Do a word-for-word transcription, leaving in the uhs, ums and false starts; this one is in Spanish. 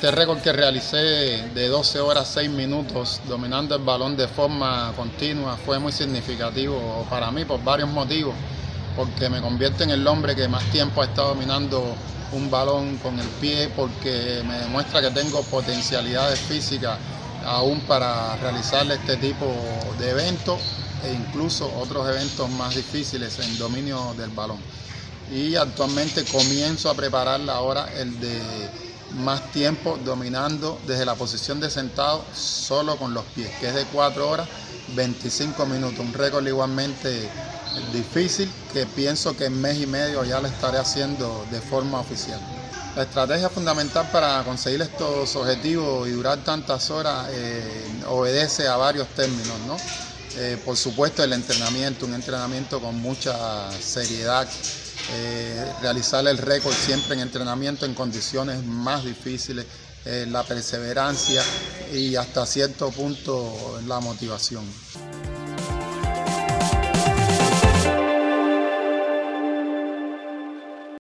Este récord que realicé de doce horas seis minutos dominando el balón de forma continua fue muy significativo para mí por varios motivos, porque me convierte en el hombre que más tiempo ha estado dominando un balón con el pie, porque me demuestra que tengo potencialidades físicas aún para realizar este tipo de eventos e incluso otros eventos más difíciles en dominio del balón. Y actualmente comienzo a preparar ahora el de más tiempo dominando desde la posición de sentado solo con los pies, que es de cuatro horas veinticinco minutos, un récord igualmente difícil que pienso que en mes y medio ya lo estaré haciendo de forma oficial. La estrategia fundamental para conseguir estos objetivos y durar tantas horas eh, obedece a varios términos, ¿no? Eh, por supuesto el entrenamiento, un entrenamiento con mucha seriedad, eh, realizar el récord siempre en entrenamiento en condiciones más difíciles, eh, la perseverancia y hasta cierto punto la motivación.